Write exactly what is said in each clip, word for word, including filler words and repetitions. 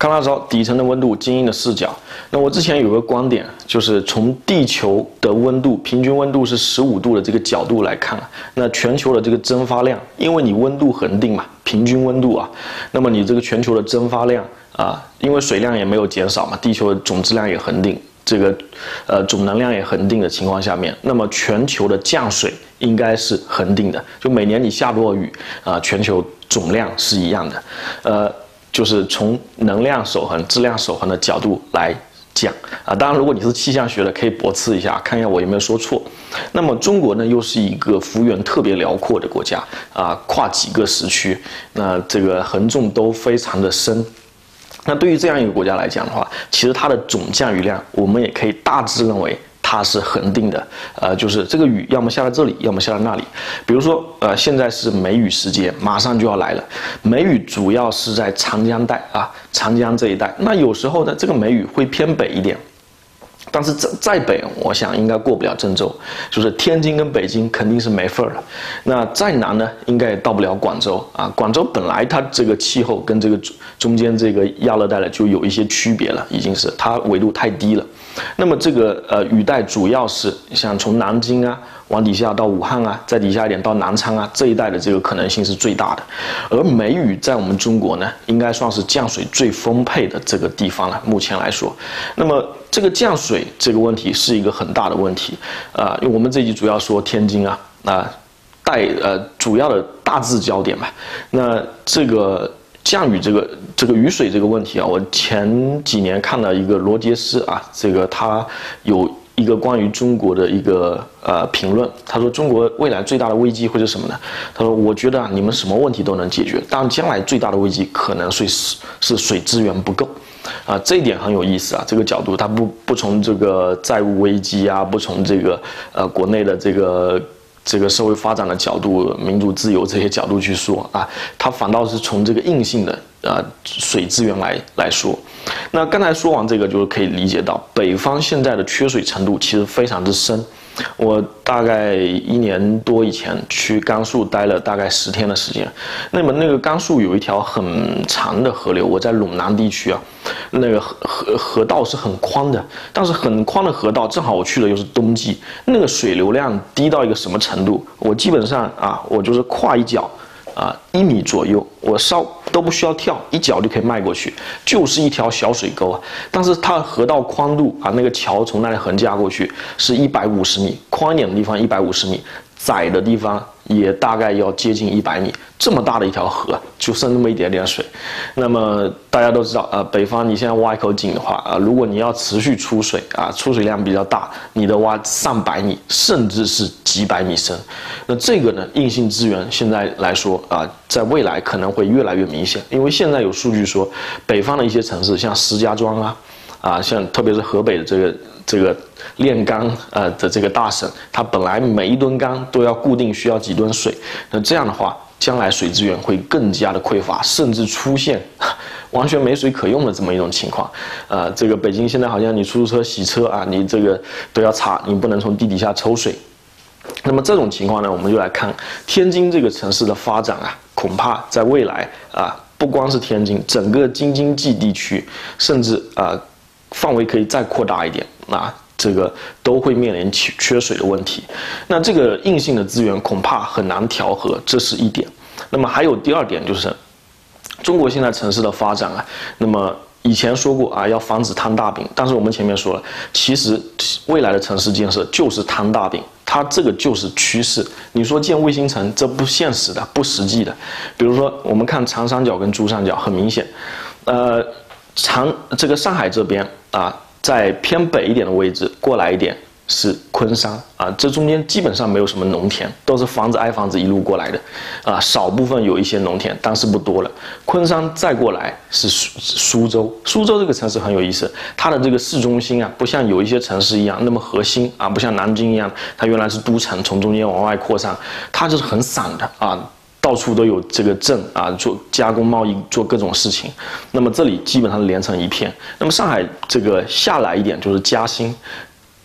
康拉槽底层的温度，精英的视角。那我之前有个观点，就是从地球的温度平均温度是十五度的这个角度来看，那全球的这个蒸发量，因为你温度恒定嘛，平均温度啊，那么你这个全球的蒸发量啊，因为水量也没有减少嘛，地球的总质量也恒定。这个，呃，总能量也恒定的情况下面，那么全球的降水应该是恒定的，就每年你下多少雨啊、呃，全球总量是一样的，呃，就是从能量守恒、质量守恒的角度来讲啊。当然，如果你是气象学的，可以驳斥一下，看一下我有没有说错。那么中国呢，又是一个幅员特别辽阔的国家啊，跨几个时区，那这个横纵都非常的深。那对于这样一个国家来讲的话，其实它的总降雨量，我们也可以大致认为它是恒定的，呃，就是这个雨要么下在这里，要么下在那里。比如说，呃，现在是梅雨时节，马上就要来了。梅雨主要是在长江带啊，长江这一带。那有时候呢，这个梅雨会偏北一点。但是再再北，我想应该过不了郑州，就是天津跟北京肯定是没份儿了。那再南呢，应该也到不了广州啊。广州本来它这个气候跟这个中间这个亚热带的就有一些区别了，已经是它纬度太低了。那么这个呃雨带主要是像从南京啊往底下到武汉啊，再底下一点到南昌啊这一带的这个可能性是最大的。而梅雨在我们中国呢，应该算是降水最丰沛的这个地方了。目前来说，那么这个降水这个问题是一个很大的问题啊、呃，因为我们这一集主要说天津啊啊、呃、带呃主要的大致焦点吧。那这个降雨这个这个雨水这个问题啊，我前几年看了一个罗杰斯啊，这个他有一个关于中国的一个呃评论，他说中国未来最大的危机会是什么呢？他说我觉得啊，你们什么问题都能解决，但将来最大的危机可能是是水资源不够。啊，这一点很有意思啊！这个角度，它不不从这个债务危机啊，不从这个呃国内的这个这个社会发展的角度、民主自由这些角度去说啊，它反倒是从这个硬性的呃水资源来来说。那刚才说完这个，就是可以理解到北方现在的缺水程度其实非常之深。我大概一年多以前去甘肃待了大概十天的时间，那么那个甘肃有一条很长的河流，我在陇南地区啊，那个河河河道是很宽的，但是很宽的河道正好我去的又是冬季，那个水流量低到一个什么程度？我基本上啊，我就是跨一脚。啊，一米左右，我稍都不需要跳，一脚就可以迈过去，就是一条小水沟啊。但是它的河道宽度啊，那个桥从那里横架过去是一百五十米，宽一点的地方一百五十米，窄的地方也大概要接近一百米。这么大的一条河，就剩那么一点点水。那么大家都知道，呃，北方你现在挖一口井的话，啊、呃，如果你要持续出水啊，出水量比较大，你得挖上百米，甚至是几百米深。那这个呢，硬性资源现在来说啊、呃，在未来可能会越来越明显，因为现在有数据说，北方的一些城市，像石家庄啊，啊，像特别是河北的这个这个炼钢呃的这个大省，它本来每一吨钢都要固定需要几吨水，那这样的话，将来水资源会更加的匮乏，甚至出现完全没水可用的这么一种情况。呃，这个北京现在好像你出租车洗车啊，你这个都要查，你不能从地底下抽水。那么这种情况呢，我们就来看天津这个城市的发展啊，恐怕在未来啊，不光是天津，整个京津冀地区，甚至啊范围可以再扩大一点啊。这个都会面临缺水的问题，那这个硬性的资源恐怕很难调和，这是一点。那么还有第二点就是，中国现在城市的发展啊，那么以前说过啊，要防止摊大饼，但是我们前面说了，其实未来的城市建设就是摊大饼，它这个就是趋势。你说建卫星城，这不现实的，不实际的。比如说我们看长三角跟珠三角，很明显，呃，长这个上海这边啊。在偏北一点的位置过来一点是昆山啊，这中间基本上没有什么农田，都是房子挨房子一路过来的，啊，少部分有一些农田，但是不多了。昆山再过来是苏苏州，苏州这个城市很有意思，它的这个市中心啊，不像有一些城市一样那么核心啊，不像南京一样，它原来是都城，从中间往外扩散，它就是很散的啊。到处都有这个镇啊，做加工贸易，做各种事情。那么这里基本上连成一片。那么上海这个下来一点就是嘉兴，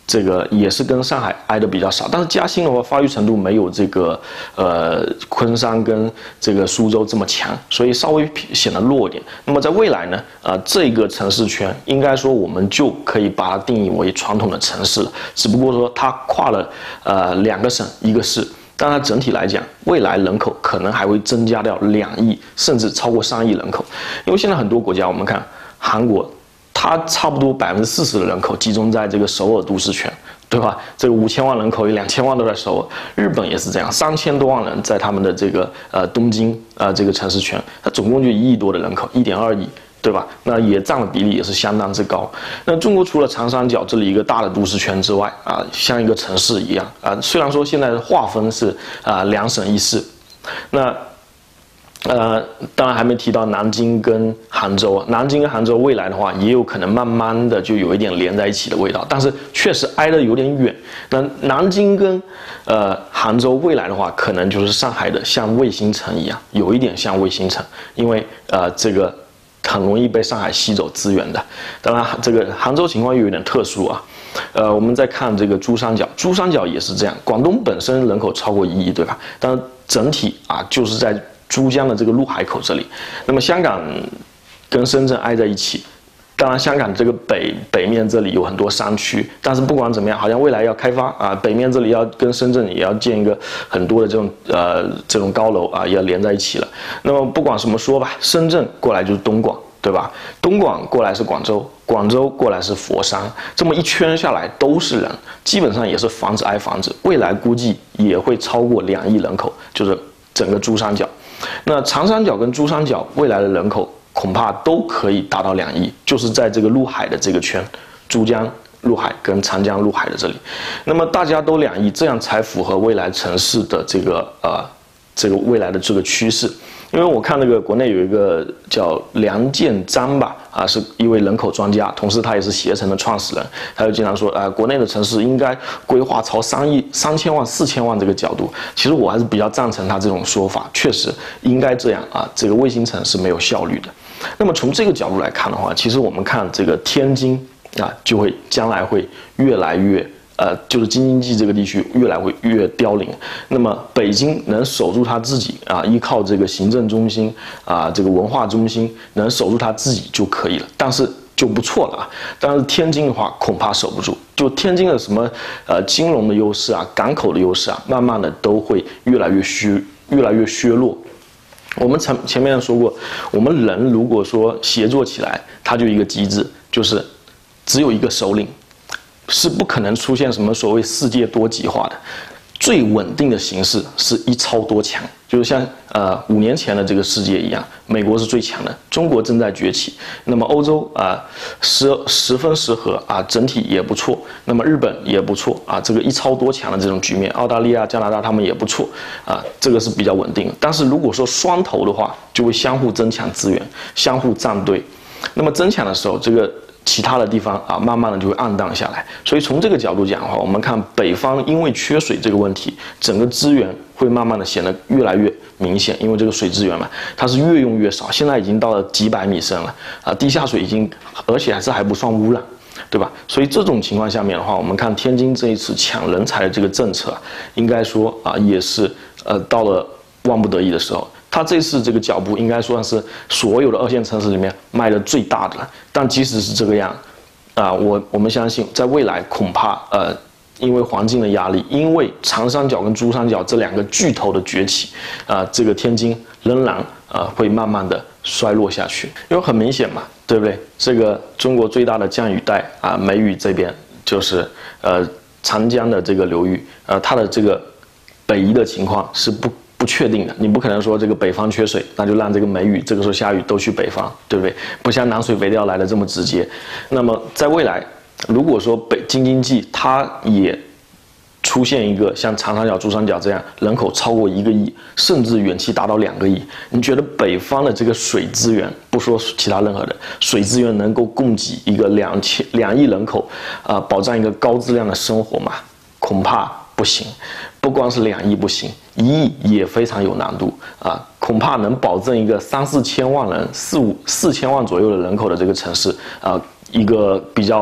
这个也是跟上海挨得比较少，但是嘉兴的话，发育程度没有这个呃昆山跟这个苏州这么强，所以稍微显得弱一点。那么在未来呢，啊、呃，这个城市圈应该说我们就可以把它定义为传统的城市了，只不过说它跨了呃两个省一个市。但它整体来讲，未来人口可能还会增加到两亿，甚至超过三亿人口。因为现在很多国家，我们看韩国，它差不多百分之四十的人口集中在这个首尔都市圈，对吧？这个五千万人口有两千万都在首尔。日本也是这样，三千多万人在他们的这个呃东京呃这个城市圈，它总共就一亿多的人口，一点二亿。对吧？那也占的比例也是相当之高。那中国除了长三角这里一个大的都市圈之外啊，像一个城市一样啊，虽然说现在的划分是啊两省一市，那呃当然还没提到南京跟杭州啊，南京跟杭州未来的话也有可能慢慢的就有一点连在一起的味道，但是确实挨得有点远。那南京跟呃杭州未来的话，可能就是上海的像卫星城一样，有一点像卫星城，因为呃这个。很容易被上海吸走资源的，当然这个杭州情况又有点特殊啊。呃，我们再看这个珠三角，珠三角也是这样。广东本身人口超过一亿，对吧？但是整体啊，就是在珠江的这个陆海口这里。那么香港跟深圳挨在一起，当然香港这个北北面这里有很多山区，但是不管怎么样，好像未来要开发啊，北面这里要跟深圳也要建一个很多的这种呃这种高楼啊，也要连在一起了。那么不管怎么说吧，深圳过来就是东莞，对吧？东莞过来是广州，广州过来是佛山，这么一圈下来都是人，基本上也是房子挨房子，未来估计也会超过两亿人口，就是整个珠三角。那长三角跟珠三角未来的人口恐怕都可以达到两亿，就是在这个陆海的这个圈，珠江陆海跟长江陆海的这里，那么大家都两亿，这样才符合未来城市的这个呃这个未来的这个趋势。因为我看那个国内有一个叫梁建章吧，啊，是一位人口专家，同时他也是携程的创始人，他就经常说，啊、呃，国内的城市应该规划朝三亿、三千万、四千万这个角度。其实我还是比较赞成他这种说法，确实应该这样啊。这个卫星城是没有效率的。那么从这个角度来看的话，其实我们看这个天津啊，就会将来会越来越。呃，就是京津冀这个地区越来会越凋零。那么北京能守住它自己啊，依靠这个行政中心啊，这个文化中心能守住它自己就可以了，但是就不错了啊。但是天津的话恐怕守不住，就天津的什么呃金融的优势啊、港口的优势啊，慢慢的都会越来越虚，越来越削弱。我们前前面说过，我们人如果说协作起来，它就一个机制，就是只有一个首领。是不可能出现什么所谓世界多极化的，最稳定的形式是一超多强，就是像呃五年前的这个世界一样，美国是最强的，中国正在崛起，那么欧洲啊十十分十合啊，整体也不错，那么日本也不错啊，这个一超多强的这种局面，澳大利亚、加拿大他们也不错啊，这个是比较稳定的。但是如果说双头的话，就会相互增强资源，相互站队，那么增强的时候，这个。其他的地方啊，慢慢的就会暗淡下来。所以从这个角度讲的话，我们看北方因为缺水这个问题，整个资源会慢慢的显得越来越明显。因为这个水资源嘛，它是越用越少，现在已经到了几百米深了啊，地下水已经，而且还是还不算污染，对吧？所以这种情况下面的话，我们看天津这一次抢人才的这个政策，应该说啊，也是呃到了万不得已的时候。他这次这个脚步应该算是所有的二线城市里面迈的最大的了，但即使是这个样，啊，我我们相信在未来恐怕呃，因为环境的压力，因为长三角跟珠三角这两个巨头的崛起，啊，这个天津仍然啊会慢慢的衰落下去，因为很明显嘛，对不对？这个中国最大的降雨带啊，梅雨这边就是呃长江的这个流域，呃，它的这个北移的情况是不。不确定的，你不可能说这个北方缺水，那就让这个梅雨这个时候下雨都去北方，对不对？不像南水北调来的这么直接。那么在未来，如果说北京津冀它也出现一个像长三角、珠三角这样人口超过一个亿，甚至远期达到两个亿，你觉得北方的这个水资源，不说其他任何的水资源，能够供给一个两千两亿人口啊、呃，保障一个高质量的生活吗？恐怕不行。不光是两亿不行，一亿也非常有难度啊！恐怕能保证一个三四千万人、四五四千万左右的人口的这个城市啊，一个比较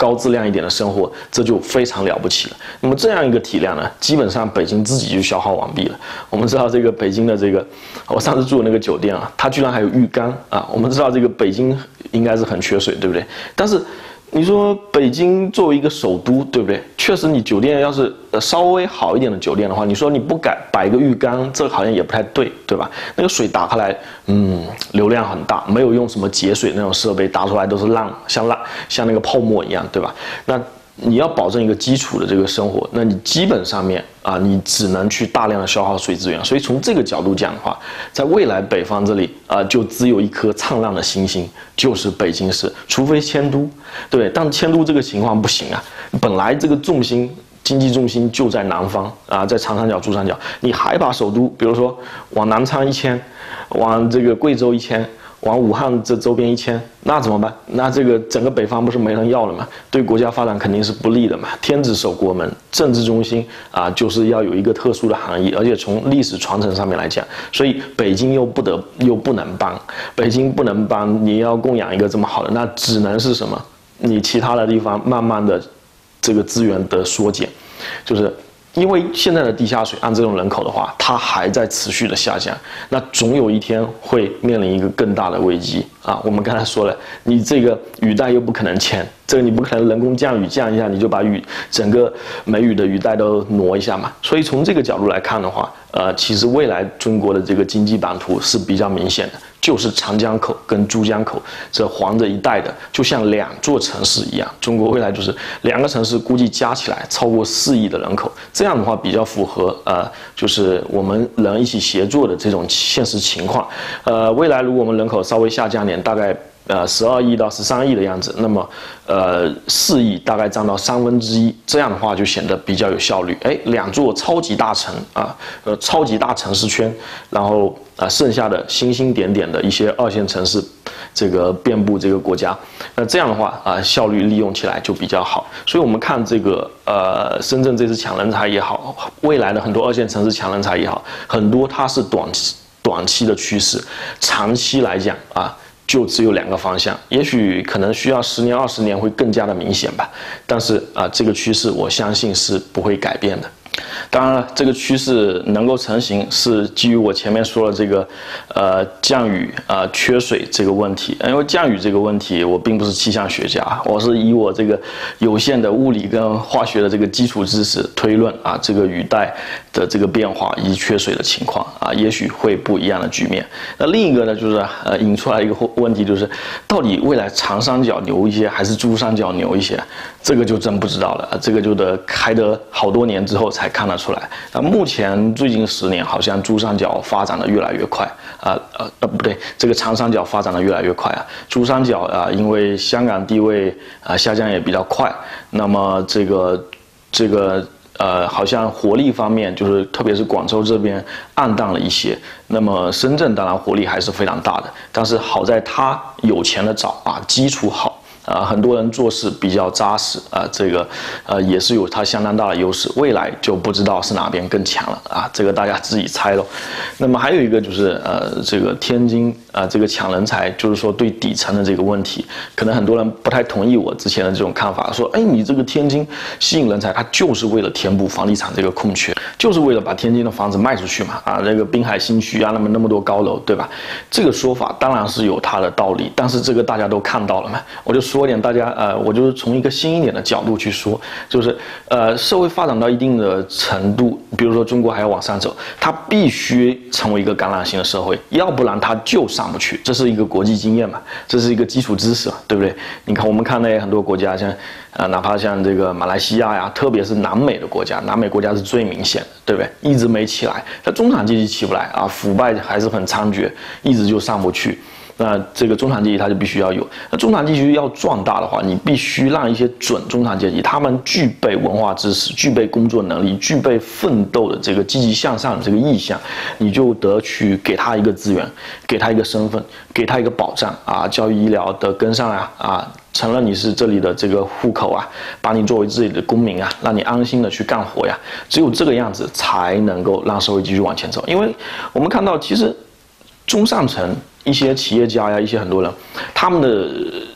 高质量一点的生活，这就非常了不起了。那么这样一个体量呢，基本上北京自己就消耗完毕了。我们知道这个北京的这个，我上次住的那个酒店啊，它居然还有浴缸啊。我们知道这个北京应该是很缺水，对不对？但是你说北京作为一个首都，对不对？确实，你酒店要是稍微好一点的酒店的话，你说你不改摆一个浴缸，这好像也不太对，对吧？那个水打开来，嗯，流量很大，没有用什么节水那种设备，打出来都是浪，像浪像那个泡沫一样，对吧？那你要保证一个基础的这个生活，那你基本上面啊，你只能去大量的消耗水资源。所以从这个角度讲的话，在未来北方这里啊，就只有一颗灿烂的星星，就是北京市，除非迁都，对不对？但迁都这个情况不行啊，本来这个重心。经济重心就在南方啊，在长三角、珠三角，你还把首都，比如说往南昌一迁，往这个贵州一迁，往武汉这周边一迁，那怎么办？那这个整个北方不是没人要了吗？对国家发展肯定是不利的嘛。天子守国门，政治中心啊，就是要有一个特殊的含义，而且从历史传承上面来讲，所以北京又不得又不能帮，北京不能帮，你要供养一个这么好的，那只能是什么？你其他的地方慢慢的。这个资源的缩减，就是因为现在的地下水按这种人口的话，它还在持续的下降，那总有一天会面临一个更大的危机啊！我们刚才说了，你这个雨带又不可能迁，这个你不可能人工降雨降一下，你就把雨整个梅雨的雨带都挪一下嘛。所以从这个角度来看的话，呃，其实未来中国的这个经济版图是比较明显的。就是长江口跟珠江口这环着一带的，就像两座城市一样。中国未来就是两个城市，估计加起来超过四亿的人口。这样的话比较符合呃，就是我们人一起协作的这种现实情况。呃，未来如果我们人口稍微下降点，大概。呃，十二亿到十三亿的样子，那么，呃，四亿大概占到三分之一，这样的话就显得比较有效率。哎，两座超级大城啊，呃，超级大城市圈，然后啊、呃，剩下的星星点点的一些二线城市，这个遍布这个国家，那这样的话啊、呃，效率利用起来就比较好。所以我们看这个呃，深圳这次抢人才也好，未来的很多二线城市抢人才也好，很多它是短期短期的趋势，长期来讲啊。就只有两个方向，也许可能需要十年、二十年会更加的明显吧。但是啊、呃，这个趋势我相信是不会改变的。当然了，这个趋势能够成型，是基于我前面说的这个，呃，降雨啊、呃、缺水这个问题。因为降雨这个问题，我并不是气象学家，我是以我这个有限的物理跟化学的这个基础知识推论啊，这个雨带的这个变化以及缺水的情况啊，也许会不一样的局面。那另一个呢，就是呃引出来一个问题，就是到底未来长三角牛一些还是珠三角牛一些？这个就真不知道了，这个就得开得好多年之后才看得出来。那目前最近十年，好像珠三角发展的越来越快啊，呃呃不对，这个长三角发展的越来越快啊。珠三角啊，因为香港地位啊下降也比较快，那么这个这个呃，好像活力方面，就是特别是广州这边暗淡了一些。那么深圳当然活力还是非常大的，但是好在它有钱的早啊，基础好。啊，很多人做事比较扎实啊，这个呃也是有它相当大的优势。未来就不知道是哪边更强了啊，这个大家自己猜咯。那么还有一个就是呃，这个天津啊，这个抢人才，就是说对底层的这个问题，可能很多人不太同意我之前的这种看法，说哎，你这个天津吸引人才，它就是为了填补房地产这个空缺，就是为了把天津的房子卖出去嘛啊，这个滨海新区啊，那么那么多高楼，对吧？这个说法当然是有它的道理，但是这个大家都看到了嘛，我就说。说点大家呃，我就是从一个新一点的角度去说，就是呃，社会发展到一定的程度，比如说中国还要往上走，它必须成为一个橄榄型的社会，要不然它就上不去。这是一个国际经验嘛，这是一个基础知识嘛，对不对？你看我们看那很多国家，像呃，哪怕像这个马来西亚呀，特别是南美的国家，南美国家是最明显的，对不对？一直没起来，它中产阶级起不来啊，腐败还是很猖獗，一直就上不去。那这个中产阶级它就必须要有，那中产阶级要壮大的话，你必须让一些准中产阶级，他们具备文化知识、具备工作能力、具备奋斗的这个积极向上的这个意向，你就得去给他一个资源，给他一个身份，给他一个保障啊，教育医疗的跟上啊啊，承认你是这里的这个户口啊，把你作为自己的公民啊，让你安心的去干活呀，只有这个样子才能够让社会继续往前走。因为我们看到，其实中上层。一些企业家呀，一些很多人，他们的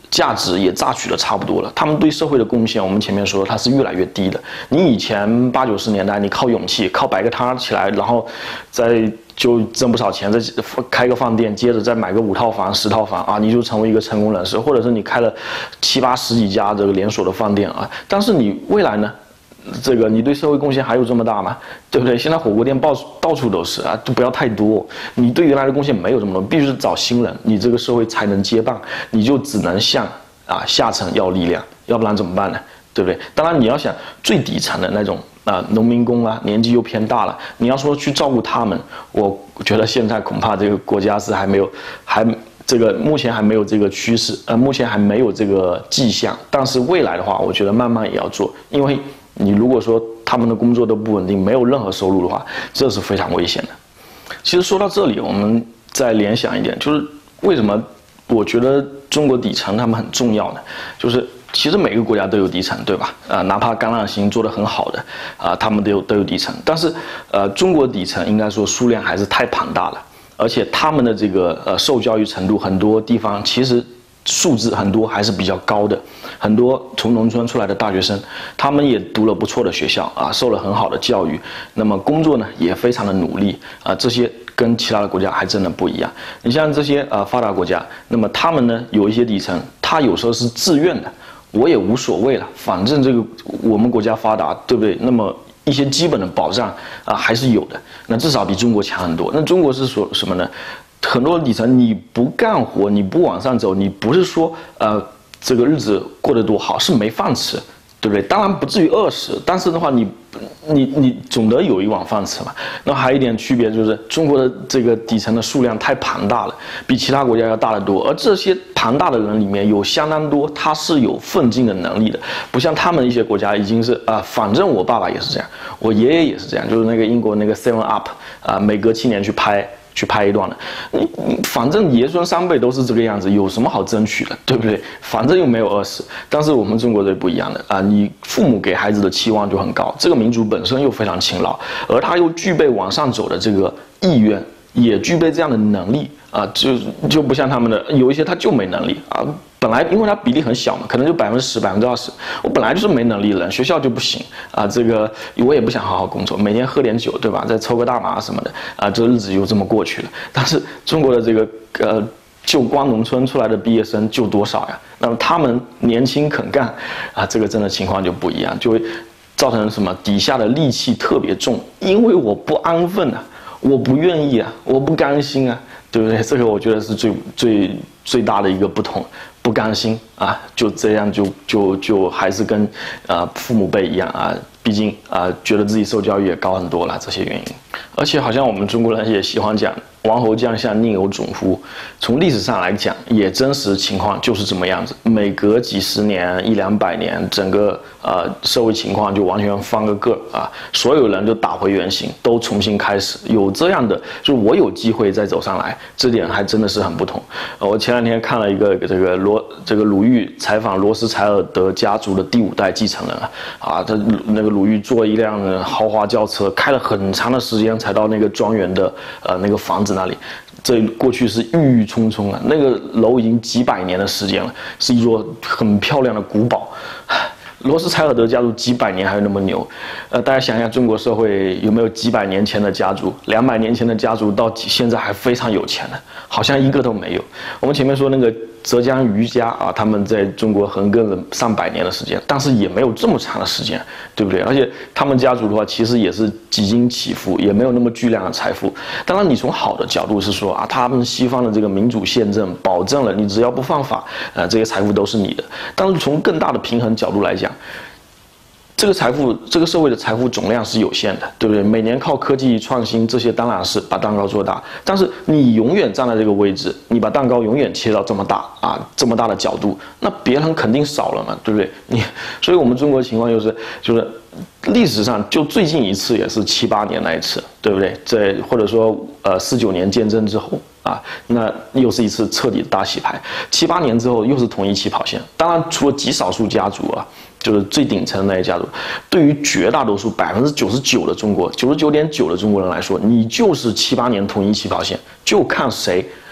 价值也榨取的差不多了，他们对社会的贡献，我们前面说它是越来越低的。你以前八九十年代，你靠勇气，靠摆个摊儿起来，然后再就挣不少钱，再开个饭店，接着再买个五套房、十套房啊，你就成为一个成功人士，或者是你开了七八十几家这个连锁的饭店啊。但是你未来呢？这个你对社会贡献还有这么大吗？对不对？现在火锅店到到处都是啊，就不要太多。你对原来的贡献没有这么多，必须是找新人，你这个社会才能接棒。你就只能向啊下层要力量，要不然怎么办呢？对不对？当然你要想最底层的那种啊农民工啊，年纪又偏大了，你要说去照顾他们，我觉得现在恐怕这个国家是还没有还。这个目前还没有这个趋势，呃，目前还没有这个迹象。但是未来的话，我觉得慢慢也要做，因为你如果说他们的工作都不稳定，没有任何收入的话，这是非常危险的。其实说到这里，我们再联想一点，就是为什么我觉得中国底层他们很重要呢？就是其实每个国家都有底层，对吧？啊、呃，哪怕橄榄型做得很好的啊、呃，他们都有都有底层，但是呃，中国底层应该说数量还是太庞大了。而且他们的这个呃受教育程度，很多地方其实素质很多还是比较高的，很多从农村出来的大学生，他们也读了不错的学校啊，受了很好的教育，那么工作呢也非常的努力啊，这些跟其他的国家还真的不一样。你像这些呃发达国家，那么他们呢有一些底层，他有时候是自愿的，我也无所谓了，反正这个我们国家发达，对不对？那么一些基本的保障啊还是有的，那至少比中国强很多。那中国是说什么呢？很多底层你不干活，你不往上走，你不是说呃这个日子过得多好，是没饭吃，对不对？当然不至于饿死，但是的话你你你总得有一碗饭吃嘛。那还有一点区别就是中国的这个底层的数量太庞大了，比其他国家要大得多，而这些庞大的人里面有相当多他是有奋进的能力的，不像他们一些国家已经是啊、呃，反正我爸爸也是这样，我爷爷也是这样，就是那个英国那个 Seven Up 啊、呃，每隔七年去拍。去拍一段的，你反正爷孙三辈都是这个样子，有什么好争取的，对不对？反正又没有饿死。但是我们中国这不一样的啊，你父母给孩子的期望就很高，这个民族本身又非常勤劳，而他又具备往上走的这个意愿，也具备这样的能力啊，就就不像他们的有一些他就没能力啊。本来因为它比例很小嘛，可能就百分之十、百分之二十。我本来就是没能力的人，学校就不行啊。这个我也不想好好工作，每天喝点酒，对吧？再抽个大麻什么的啊，这日子就这么过去了。但是中国的这个呃，就光农村出来的毕业生就多少呀？那么他们年轻肯干啊，这个真的情况就不一样，就会造成什么？底下的戾气特别重，因为我不安分啊，我不愿意啊，我不甘心啊，对不对？这个我觉得是最最最大的一个不同。不甘心啊，就这样就就就还是跟啊、呃、父母辈一样啊，毕竟啊、呃、觉得自己受教育也高很多了，这些原因。而且好像我们中国人也喜欢讲王侯将相宁有种乎，从历史上来讲，也真实情况就是这么样子。每隔几十年、一两百年，整个呃社会情况就完全翻个个啊，所有人都打回原形，都重新开始。有这样的，就我有机会再走上来，这点还真的是很不同。呃、我前两天看了一个这个罗这个鲁豫采访罗斯柴尔德家族的第五代继承人啊，啊，他那个鲁豫坐一辆豪华轿车，开了很长的时间才到那个庄园的呃那个房子那里，这过去是郁郁葱葱啊，那个楼已经几百年的时间了，是一座很漂亮的古堡。罗斯柴尔德家族几百年还有那么牛，呃，大家想想中国社会有没有几百年前的家族，两百年前的家族到现在还非常有钱的，好像一个都没有。我们前面说那个浙江余家啊，他们在中国横亘了上百年的时间，但是也没有这么长的时间，对不对？而且他们家族的话，其实也是几经起伏，也没有那么巨量的财富。当然，你从好的角度是说啊，他们西方的这个民主宪政保证了你只要不犯法，呃，这些财富都是你的。但是从更大的平衡角度来讲，这个财富，这个社会的财富总量是有限的，对不对？每年靠科技创新这些当然是把蛋糕做大，但是你永远站在这个位置，你把蛋糕永远切到这么大啊，这么大的角度，那别人肯定少了嘛，对不对？你，所以我们中国情况就是，就是历史上就最近一次也是七八年那一次，对不对？在或者说呃四九年建政之后啊，那又是一次彻底的大洗牌。七八年之后又是统一起跑线，当然除了极少数家族啊。就是最顶层的那些家族，对于绝大多数百分之九十九的中国，九十九点九的中国人来说，你就是七八年统一起跑线，就看谁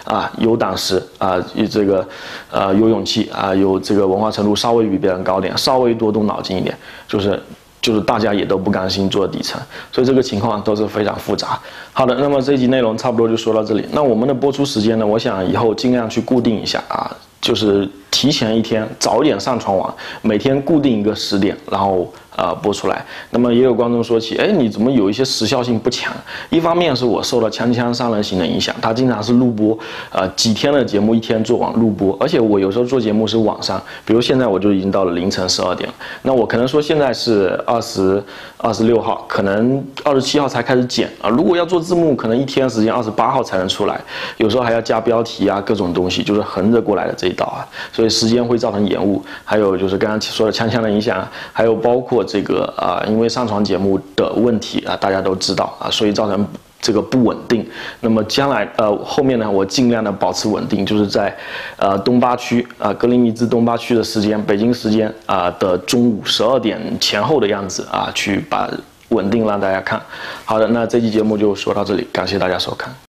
啊，有胆识啊，有这个呃有勇气啊，有这个文化程度稍微比别人高点，稍微多动脑筋一点，就是就是大家也都不甘心做底层，所以这个情况都是非常复杂。好的，那么这一集内容差不多就说到这里。那我们的播出时间呢，我想以后尽量去固定一下啊，就是提前一天早一点上传完，每天固定一个时点，然后呃播出来。那么也有观众说起，哎，你怎么有一些时效性不强？一方面是我受了锵锵三人行的影响，他经常是录播，呃几天的节目一天做完录播，而且我有时候做节目是晚上，比如现在我就已经到了凌晨十二点了。那我可能说现在是二十二十六号，可能二十七号才开始剪啊。如果要做字幕，可能一天时间二十八号才能出来，有时候还要加标题啊，各种东西，就是横着过来的这一道啊，所以时间会造成延误。还有就是刚刚说的锵锵的影响，还有包括这个啊、呃，因为上传节目的问题啊，大家都知道啊，所以造成这个不稳定。那么将来呃后面呢，我尽量的保持稳定，就是在呃东八区啊、呃、格林尼治东八区的时间，北京时间啊、呃、的中午十二点前后的样子啊，去把稳定让大家看。好的，那这期节目就说到这里，感谢大家收看。